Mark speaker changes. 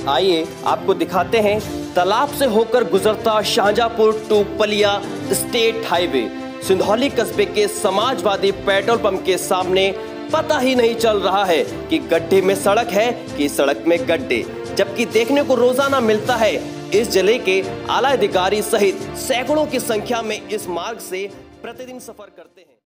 Speaker 1: आइए आपको दिखाते हैं तालाब से होकर गुजरता Shahjahanpur to Palia state highway. Sindhauli कस्बे के समाजवादी पेट्रोल पंप के सामने पता ही नहीं चल रहा है कि गड्ढे में सड़क है कि सड़क में गड्ढे, जबकि देखने को रोजाना मिलता है। इस जिले के आला अधिकारी सहित सैकड़ों की संख्या में इस मार्ग से प्रतिदिन सफर करते हैं।